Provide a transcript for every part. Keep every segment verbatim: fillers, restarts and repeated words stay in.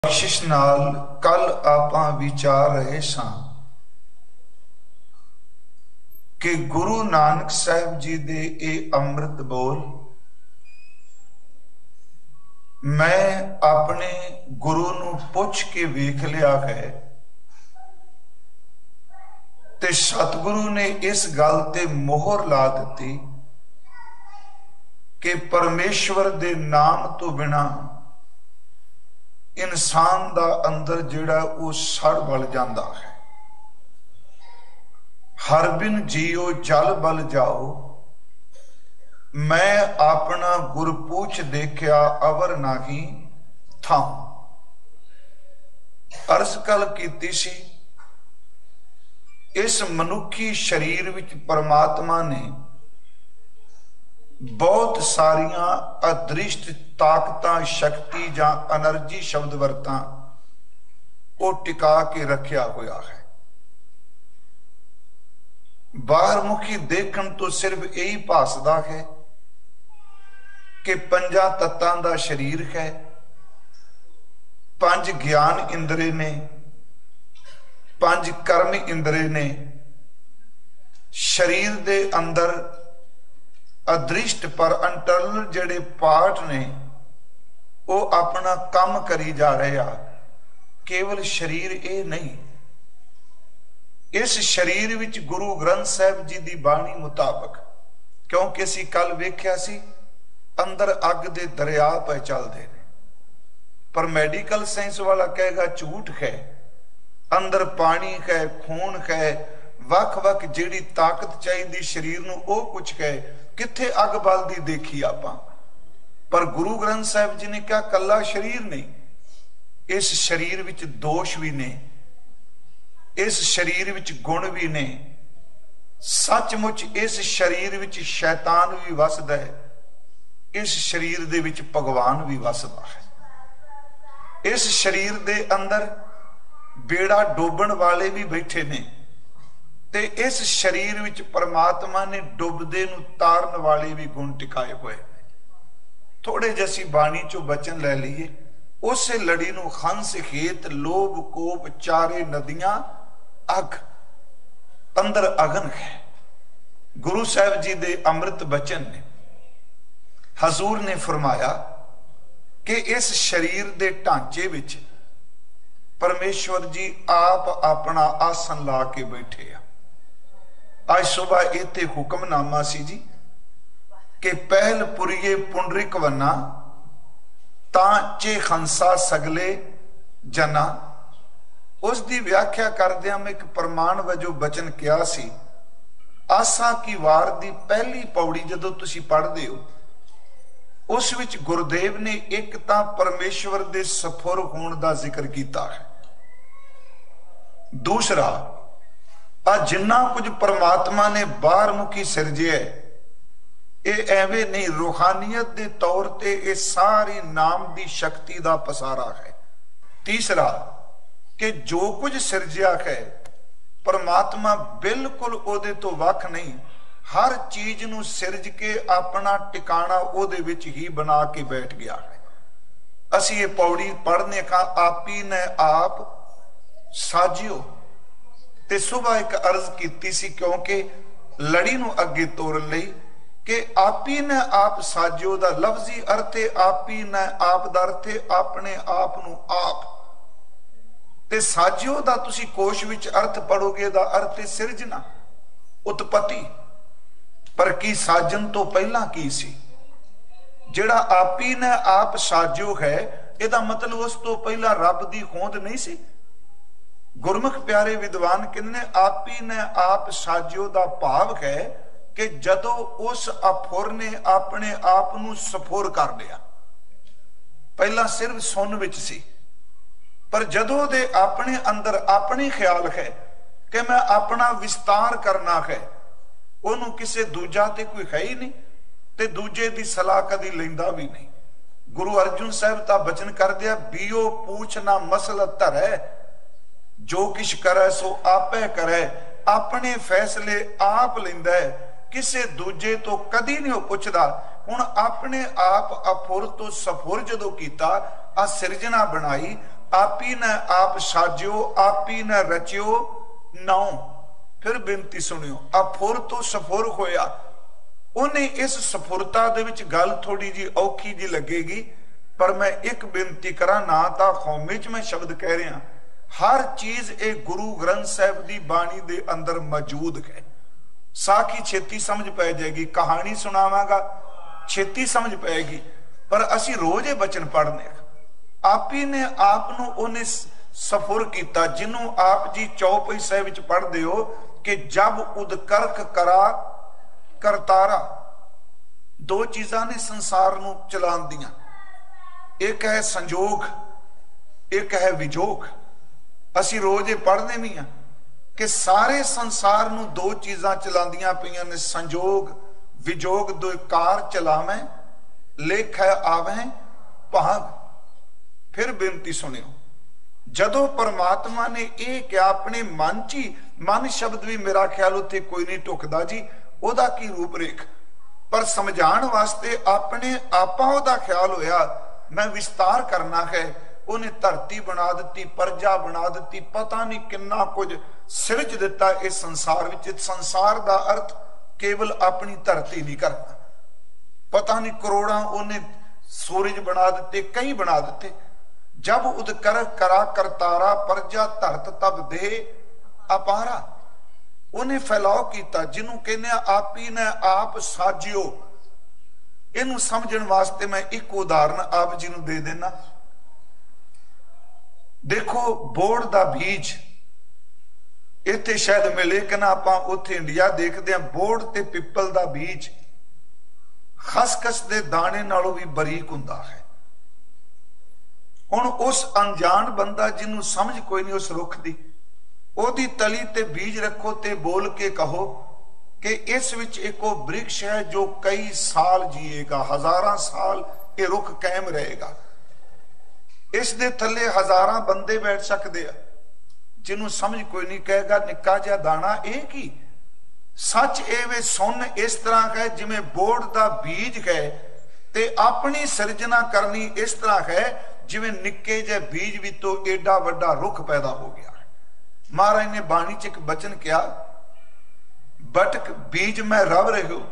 बख्शिश नाल कल आपां विचार रहे सां कि गुरु नानक साहब जी दे ए अमृत बोल मैं अपने गुरु नूं पुछ के वेख लिया है ते सतगुरु ने इस गल ते मोहर ला दी कि परमेश्वर दे नाम तो बिना इंसान दा अंदर जिहड़ा वो सड़ बल जांदा है। हर बिन जियो जल बल जाओ, मैं अपना गुर पूछ देखिया अवर नाही था। अर्ज कल कीती सी इस मनुखी शरीर विच परमात्मा ने बहुत सारिया अदृष्ट ताकत शक्ति जा एनर्जी शब्द वरता वो टिका के रखा हुआ है। बाहर मुखी देखण तो सिर्फ यही भासदा है कि पंजा तत्तां दा शरीर है, पंज ज्ञान इंद्रे ने, पंज कर्म इंद्रे ने, शरीर दे अंदर अदृष्ट पर अंटरनल जेड़े पार्ट ने वो अपना काम करी जा रहे आ। केवल शरीर ए नहीं, इस शरीर विच गुरु ग्रंथ साहब जी दी बाणी मुताबक, क्योंकि असी कल वेख्या सी अंदर अग दे दरिया पे चलते ने, पर मेडिकल साइंस वाला कहेगा झूठ है। अंदर पानी है, खून है, वख वख जेड़ी ताकत चाहिए शरीर नूं वो कुछ है। किथे अग बलदी देखी आपां, पर गुरु ग्रंथ साहब जी ने क्या कला शरीर नहीं, इस शरीर विच दोष भी ने, इस शरीर विच गुण भी ने। सचमुच इस शरीर विच शैतान भी वसदा है, इस शरीर दे विच भगवान भी वसदा है। इस शरीर दे अंदर बेड़ा डोबण वाले भी बैठे ने ते इस शरीर विच परमात्मा ने डुबदे नूं तारन वाले भी गुण टिकाए हुए। थोड़े जैसी बाणी चो बचन ले लीए। उस लड़ी नूं हंस खेत लोभ कोप चारे नदियां अग, अंदर अगन है। गुरु साहब जी दे अमृत बचन ने, हजूर ने फरमाया कि इस शरीर दे ढांचे विच परमेश्वर जी आप अपना आसन ला के बैठे आ। आज सुबह इत्थे हुक्मनामा सी जी कि पहल पुरिये पुंडरिक वना तांचे खंसा सगले जना। उस दी व्याख्या करदियां मैं एक प्रमाण वजों बचन किया सी, आसा की वार दी पहली पौड़ी जदों तुसी पढ़दे हो उस विच गुरुदेव ने एक तां परमेश्वर दे सफुर होण दा जिक्र कीता है। दूसरा आ जिन्ना कुछ परमात्मा ने बाहर मुखी सिरजिया ये एवे नहीं, रूहानियत दे तौर ते ये सारी नाम दी शक्ति दा पसारा है। तीसरा कि जो कुछ सिरजिया है परमात्मा बिल्कुल ओदे तो वख नहीं, हर चीज नूं सिरज के अपना टिकाणा ओदे विच ही बना के बैठ गया है। असी ये पौड़ी पढ़ने का आपी ने आप साजियो ते सुबह एक अर्ज कीती सी, क्योंकि लड़ी नूं अगे तोरन लई कि आपी ने आप साजियो दा लफ्जी अर्थ है आपी ने आप दा अर्थ है अपने आप नूं आप, ते साजियो दा तुसी कोश विच अर्थ पढ़ोगे दा अर्थ है सिरजना, उत्पत्ति। पर की साजन तो पहला की सी? जिहड़ा आपी ने आप साजियो है इहदा मतलब उस तो पहला रब दी होंद नहीं सी। गुरमुख प्यारे विद्वान कहते हैं आपी ने आप साजियो दा भाव है कि जदों उस अफुर ने अपने आप नूं सफुर कर लिया, पहला सिर्फ सुन विच सी, पर जदों दे अपने अंदर अपनी ख्याल है कि मैं अपना विस्तार करना है, उन्होंने किसी दूजा ते कोई है ही नहीं ते दूजे दी सलाह कदी लैंदा भी नहीं। गुरु अर्जुन साहब ता बचन कर दिया, बीओ पूछना मसलत धरै, जो किश करे सो आपे करे, अपने फैसले आप लैंदा है, किसी दूजे तो कदी नहीं पुछदा। हुण अपने आप अफुर तो सफुर जदों कीता, आ सिरजना बनाई आपी न आप साजियो आपी न रचियो नाओ। फिर बेनती सुनियो, अफुर तो सफुर होया। उन्हें इस सफुरता दे विच गल थोड़ी जी औखी जी लगेगी, पर मैं एक बेनती करा ना तो कौमी च मैं शब्द कह रहा, हर चीज एक गुरु ग्रंथ साहब की बाणी दे अंदर मौजूद है। साखी छेती समझ पै जाएगी, कहानी सुनावांगा छेती समझ पाएगी, पर असी रोज ये बचन पढ़ने। आपी ने आप नू उन्हें सफुर किया, जिन्हों आप जी चौपाई साहिब विच पढ़दे हो कि जब उदकर्क करा करतारा। दो चीजां ने संसार नू चलाण दियां, एक है संजोग, एक है विजोग। असी रोज ये पढ़ने भी हाँ कि सारे संसार नू दो चीजां चलांदियां पईयां ने, संजोग विजोग। दो कार चलावें लेख है आवें भाग। फिर बेनती सुनियो, जदों परमात्मा ने यह क्या अपने मन ची, मन शब्द भी मेरा ख्याल उत्थे कोई नहीं टुकदा जी, ओदा की रूपरेख, पर समझाण वास्ते अपने आपा ओदा ख्याल होया मैं विस्तार करना है। उन्हें धरती बना दी, प्रजा बना दी, पता नहीं किन्ना कुछ सिरज दिता इस संसार विच। संसार दा अर्थ केवल अपनी धरती नहीं करना, पता नहीं करोड़ा उन्हें सूरज बना दिते, कई बना दिते। जब उदकर करा करतारा, प्रजा धरत तब दे अपारा। उन्हें फैलाव किया, जिन्हों कहने आपी ने आप साजियो। इनू समझण वास्ते मैं एक उदाहरण आप जी नूं दे देना। देखो बोड़ दा बीज इत्थे शायद मिले कि ना, आपां उत्थे इंडिया देखते हैं बोड़ ते पिपल दा बीज खसखस दे दाने नालों भी बरीक हुंदा है। हुण उस अनजान बंदा जिन्हों समझ कोई नहीं उस रुख दी, ओदी तली ते बीज रखो ते बोल के कहो कि इस विच एक वृक्ष है जो कई साल जिएगा, हजारां साल ये रुख कायम रहेगा। इस दे थले हजारां बंदे बैठ सकते हैं। जिन्हों समझ कोई नहीं कहेगा निक्का जिहा दाना एक ही। सच एवे सुन इस तरह है जिवें बोड़ दा बीज है, ते अपनी सिरजना करनी इस तरह है जिवें निक्के जे बीज भी तो एडा वड्डा रुख पैदा हो गया। महाराज ने बाणी च एक बचन किया, बटक बीज में रव रहे हो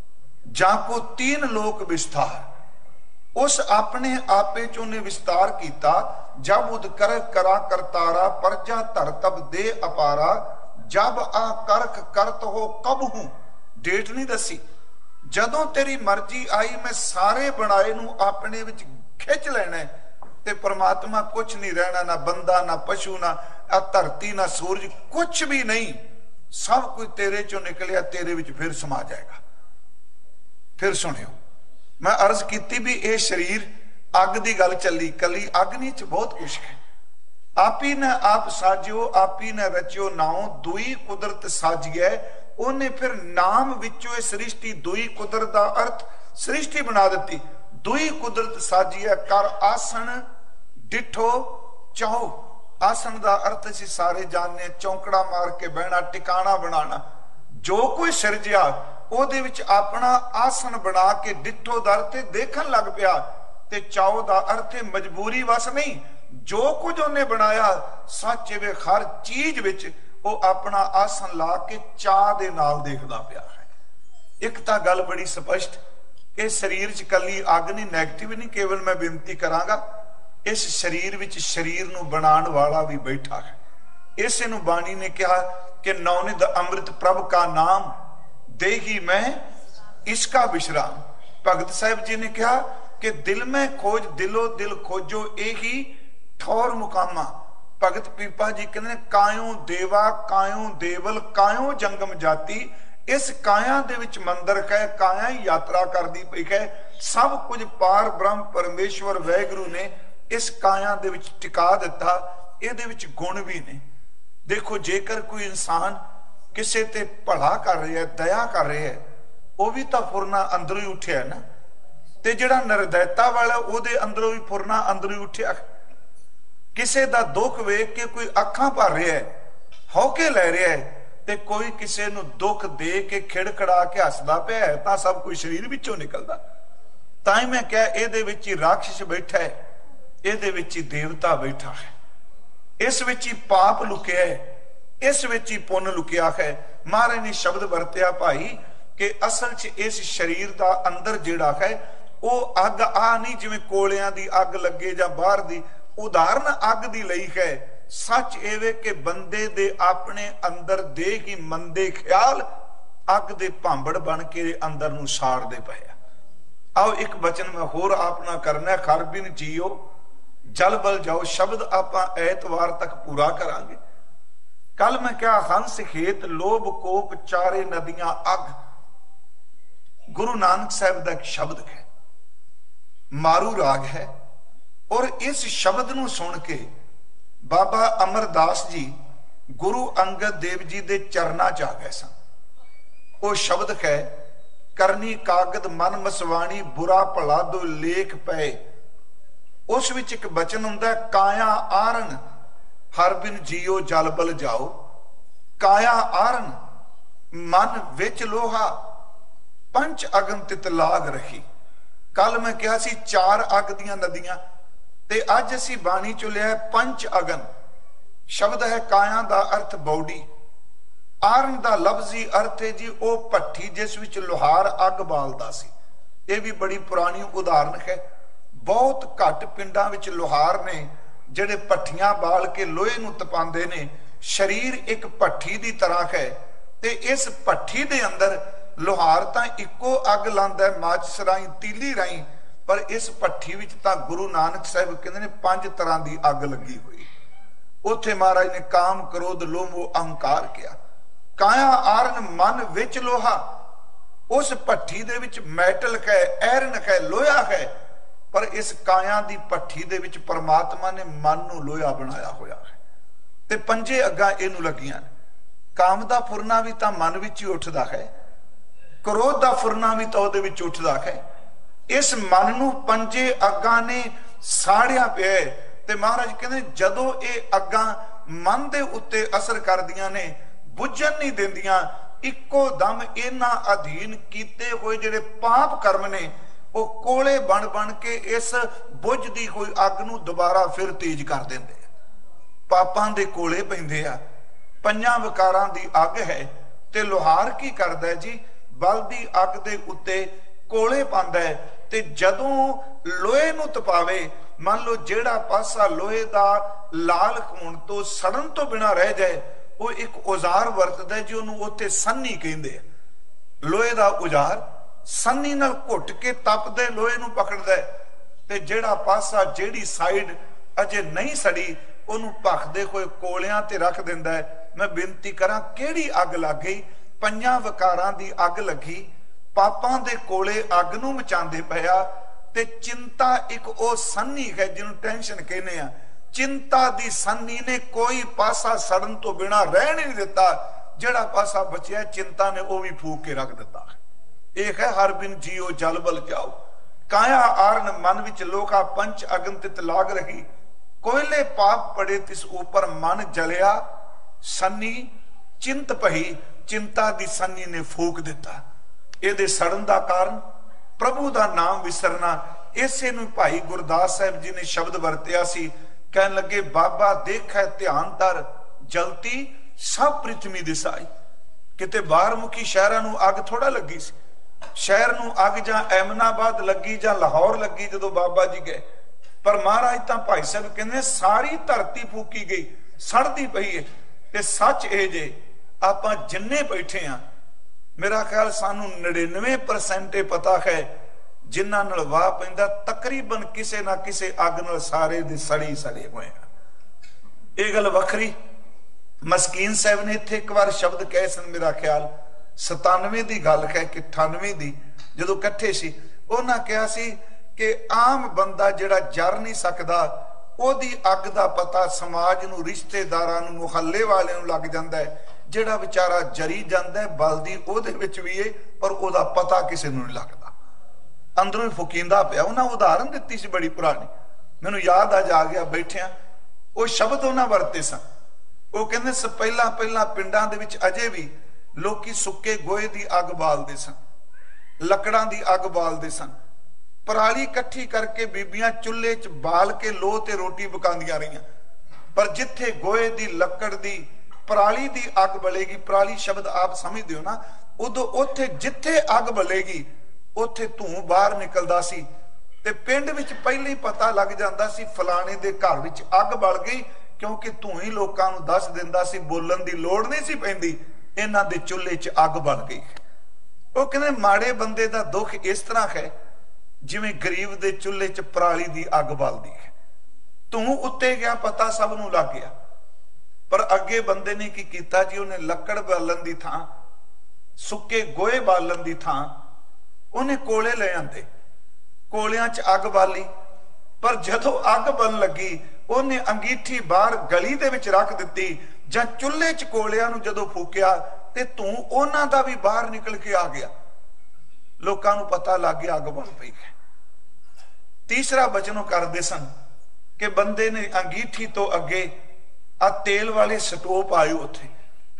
जाको तीन लोक विस्तार। उस अपने आपे चो ने विस्तार किया। जब उदकर करा करतारा, प्रजा धरतब दे अपारा। जब आ करक करत हो कब हूं, डेट नहीं दसी। जदों तेरी मर्जी आई मैं सारे बनाए नू अपने विच खिंच लेना, ते परमात्मा कुछ नहीं रहना, ना बंदा ना पशु ना धरती ना सूरज, कुछ भी नहीं। सब कुछ तेरे चो निकलिया, तेरे विच फिर समा जाएगा। फिर सुनियो, मैं अर्ज की भी ये शरीर अग की गल चली, कली अग नहीं च बहुत कुछ है। आपी ने आप साजियो आपी ने रचियो नाओ, दुई कुदरत साजिए। उन्हें फिर नाम विचों इस सृष्टि दुई कुदरत का अर्थ सृष्टि बना दी। दुई कुदरत साजिए कर आसन डिठो चाहो। आसन का अर्थ असीं सारे जानने, चौंकड़ा मार के बहना, टिकाणा बनाना। जो कोई सिरजिया ओदे विच अपना आसन बना के डिठो दर ते देखन लग पिया, ते चाओ दा अर्थ मजबूरी वस नहीं। जो कुछ उन्हें बनाया सच वे हर चीज विच वो अपना आसन ला के चाह दे नाल देखदा पिया है। एक तां गल बड़ी स्पष्ट, इस शरीर च कली अग नहीं, नैगेटिव नहीं। केवल मैं बेनती करांगा, इस शरीर विच शरीर नू बनाण वाला भी बैठा है। इस नू बाणी ने कहा कि नौनिध अमृत प्रभ का नाम दे ही मैं इसका विश्राम। भगत साहिब जी ने कहा कि दिल में खोज दिलो दिल खोजो यही ठौर मुकामा। भगत पीपा जी कहते कायों देवा कायों देवल कायों जंगम जाति। इस काया दे विच मंदिर है, काया ही यात्रा करदी पई है। सब कुछ पार ब्रह्म परमेश्वर वैगुरु ने इस काया दे विच टिका दिता। इहदे विच गुण भी ने। देखो जेकर कोई इंसान किसी ते भला कर रहा है, दया कर रहा है, वह भी तो फुरना अंदरों ही उठिया ना। ते जिहड़ा निर्दयता वाला ओदे अंदरों भी फुरना अंदरों ही उठिया। किसी दा दुख वेख के कोई अखां भर रहा है, हौके लै रहा है, ते कोई किसी नूं दुख दे के खिड़खड़ा के हसदा पिया है, तां सब कोई शरीर विचों निकलदा। तां ही मैं कहा इहदे विच ही राक्षस बैठा है। ਇਹਦੇ ਵਿੱਚ ਹੀ ਦੇਵਤਾ ਬੈਠਾ ਹੈ, ਇਸ ਵਿੱਚ ਹੀ ਪਾਪ ਲੁਕਿਆ ਹੈ, ਇਸ ਵਿੱਚ ਹੀ ਪੁੰਨ ਲੁਕਿਆ ਹੈ। ਮਹਾਰਾਜ ਨੇ ਸ਼ਬਦ ਵਰਤਿਆ ਭਾਈ ਕਿ ਅਸਲ 'ਚ ਇਸ ਸਰੀਰ ਦਾ ਅੰਦਰ ਜਿਹੜਾ ਹੈ ਉਹ ਅੱਗ ਆ ਨਹੀਂ ਜਿਵੇਂ ਕੋਲਿਆਂ ਦੀ ਅੱਗ ਲੱਗੇ ਜਾਂ ਬਾਹਰ ਦੀ ਉਦਾਹਰਨ ਅੱਗ ਦੀ ਲਈ ਹੈ। सच एवे कि बंदे दे अपने अंदर दे ही मंदे ख्याल अग दे भांबड़ बन के अंदर नूं साड़दे पए। आओ एक वचन मैं होर आपना करना, खर बिन जियो जल बल जाओ शब्द आपां ऐतवार तक पूरा करांगे। कल मैं क्या हंस खेत लोभ कोप चारे नदियां अग, गुरु नानक साहब दा एक शब्द है, मारू राग है। और इस शब्द नूं सुन के बाबा अमरदास जी गुरु अंगद देव जी दे चरना च आ गए सन। वो शब्द है, करनी कागद मन मसवाणी बुरा भला दो लेख पे। उस विच एक बचन हुंदा, काया आरन हर बिन जियो जल बल जाओ। काया आरन मन विच लोहा पंच अगन तित लाग रही। कल मैं कहा सी चार अग दियां नदियां, ते अज असी बाणी चो लिया पंच अगन। शब्द है काया दा अर्थ बॉडी, आरन दा लफ्जी अर्थ है जी ओ भट्ठी जिस विच लोहार अग बालदा सी। यह भी बड़ी पुरानी उदाहरण है। बहुत घट पिंडां विच लोहार ने जिहड़े भट्ठियां बाल के लोहे नूं तपांदे ने। शरीर एक भट्ठी दी तरह है, ते इस भट्ठी दे अंदर लोहार तां इक्को अग लांदा है, माचिस राई तीली राई, पर इस भट्ठी विच तां गुरु नानक साहब कहंदे ने पंज तरह की अग लगी हुई। उत्थे महाराज ने काम क्रोध लोभ अहंकार किया। काया आरन मन विच लोहा, उस भट्ठी दे विच मैटल है, ऐरन है, लोहा है, पर इस काया दी भट्ठी दे विच परमात्मा ने मन नूं लोहा बनाया होया है। ते पंजे अग्गां इहनूं लगियां। काम दा फुरना भी तां मन विच ही उठदा है, क्रोध दा फुरना भी तां उहदे विच उठदा है। इस मन नूं पंजे अग्गां ने साड़िया पिया। ते महाराज कहंदे जदों ये अग्गां मन दे उत्ते असर करदियां ने, बुझण नहीं दिंदियां, इक्को दम इन्हां अधीन कीते होए जिहड़े पाप कर्म ने वो कोले बन बन के इस बुझदी होई अग नूं दोबारा फिर तेज कर दिंदे। पापां दे कोले पैंदे आ, पंजां विकारां दी अग है। ते लोहार की करदा है जी, बलदी अग दे उत्ते कोले पांदा है। ते जदों लोहे नूं तपावे, मान लो जेड़ा पासा लोहे दा लाल होण तो सड़न तो बिना रह जाए, वो एक औजार वरतदा है जी, उहनूं उत्ते सन्नी कहिंदे आ। लोहे दा औजार सन्नी नाल घुट के तपदे लोहे नूं पकड़दा है, ते जेड़ा पासा जेड़ी साइड अजे नहीं सड़ी उहनूं भखदे होए कोलियां ते रख दिंदा है। मैं बेनती करां, किहड़ी अग लग गई? पंजां विकारां दी अग लगी, पापां दे कोले अग नूं मचांदे पिया। ते चिंता एक ओ सन्नी है जिन्हों टेंशन कहने आ। चिंता दी सन्नी ने कोई पासा सड़न तो बिना रह नहीं दिता। जेड़ा पासा बचिया चिंता ने वो भी फूक के रख दिता। एक है हर बिन जियो जल बल जाओ। काया आरन मन विच लोका पंच अगन तित लाग रही। कोयले पाप पड़े तिस ऊपर मन जलिया। सन्नी चिंत पही, चिंता दी सन्नी ने फूक दिता। ਇਹਦੇ ਸੜਨ ਦਾ ਕਾਰਨ प्रभु का नाम विसरना। इसे नूं भाई गुरदास साहब जी ने शब्द वरतिया सी, कहन लगे बाबा देखै ध्यान धर जलती सब पृथ्वी दिसाई। किते बाहर मुखी शहरां नूं अग थोड़ा लगी सी। शहर नूं अग जां एमनाबाद लगी जां लाहौर लगी जदों बाबा जी गए, पर महाराज तां भाई साहब कहंदे सारी धरती फूकी गई, सड़दी पई है। ते सच ए जे आपां जिन्ने बैठे आ, मेरा ख्याल सानू निन्यानवे परसेंट पता है जिन्हां नाल वाह पैंदा तकरीबन किसे ना किसे अग नाल सारे दे सड़ी सड़े हुए हैं। ये गल वखरी। मस्कीन साहब ने इत्थे एक बार शब्द कहे सन, मेरा ख्याल सतानवे दी गल है कि अठानवे दी, जदों इकट्ठे सी उन्हां कहा सी कि आम बंदा जिहड़ा जर नहीं सकदा, ओदी अग दा पता समाज नूं, रिश्तेदारां नूं, मुहल्ले वालियां नूं लग जांदा है। जिहड़ा बेचारा जरी जांदा है बलदी ओहदे विच भी है, पर ओहदा पता किसी नूं नहीं लगदा, अंदरों ही फुकींदा पिया। उन्हां उदाहरण दित्ती सी बड़ी पुरानी, मैनूं याद अज आ गया बैठिया। वो शब्द उन्हां वरते सन। वो कहंदे स पहला पहला पिंडां दे विच अजे भी लोकी सुक्के गोहे दी अग बालदे सन, लकड़ां दी अग बालदे सन। पराली इकट्ठी करके बीबियां चुल्हे च बाल के लोह ते रोटी पकांदियां रहियां, पर जिथे गोए दी लकड़ दी पराली दी अग बलेगी, पराली शब्द आप समझदे हो ना, उदों उत्थे जिथे अग बलेगी उत्थे धूं बाहर निकलदा सी ते पिंड विच पहले ही पता लग जांदा सी फलाने दे घर विच अग बल गई, क्योंकि धूं ही लोकां नूं दस दिंदा सी, बोलण दी लोड़ नहीं सी पैंदी, इन्हां दे चुल्हे च अग बल गई। वो कहंदे माड़े बंदे दा दुख इस तरह है जिवें गरीब दे चुल्हे च पराली दी अग बलदी है, धूं उत्ते गया पता सब नूं लग गया। पर अगे बंदे ने की कीता जी, उन्हें लकड़ बालन दी थां, सुक्के गोए बालन दी थां उन्हें कोले ले आंदे, कोलियां च अग बाली, पर जदों अग बन लगी उन्हें अंगीठी बाहर गली दे विच रख दित्ती, जां चुल्हे च कोलियां नूं जदों फूकिया ते धूं उन्हां दा भी बाहर निकल के आ गया, लोकां नूं पता लग गया अग बल पई है। तीसरा बचनों करदे सन कि बंदे ने अंगीठी तो अगे आ तेल वाले स्टोव आए उत्थे,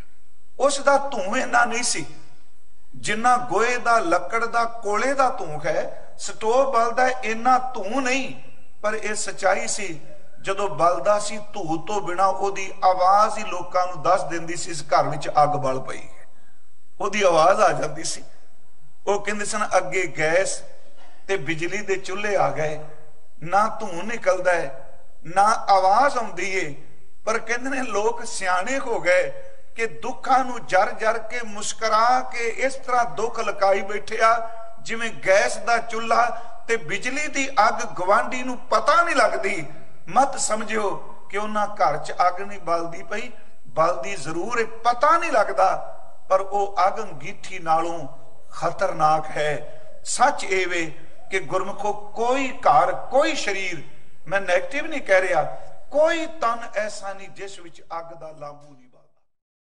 उसका धूं इन्ना नहीं सी जिन्ना गोए दा लकड़ दा कोले दा धूं है, स्टोव बलदा इन्ना धूं नहीं, पर यह सच्चाई सी जदों बलदा सी धूं तो बिना ओदी आवाज ही लोकां नूं दस दिंदी सी इस घर विच अग बल पई है, ओदी आवाज आ जांदी सी। वो कहंदे सन अगे गैस ते बिजली दे चुल्हे आ गए, ना धूं निकलदा है ना आवाज आउंदी है, पर कहंदे ने लोग सियाणे हो गए कि दुखां नूं जर जर के मुस्करा के इस तरह दुख लकाई बैठे आ जिवें गैस दा चुल्हा ते बिजली दी अग गवांढी नूं पता नहीं लगदी। मत समझियो कि उन्हां घर च अग नहीं बलदी पई, बलदी जरूर है, पता नहीं लगदा, पर वो अग अंगीठी नालों खतरनाक है। सच ए वे कि गुरमुखो कोई घर कोई शरीर, मैं नेगेटिव नहीं कह रहा, कोई तन ऐसा नहीं जिस विच अग दा लामू नहीं बलदा।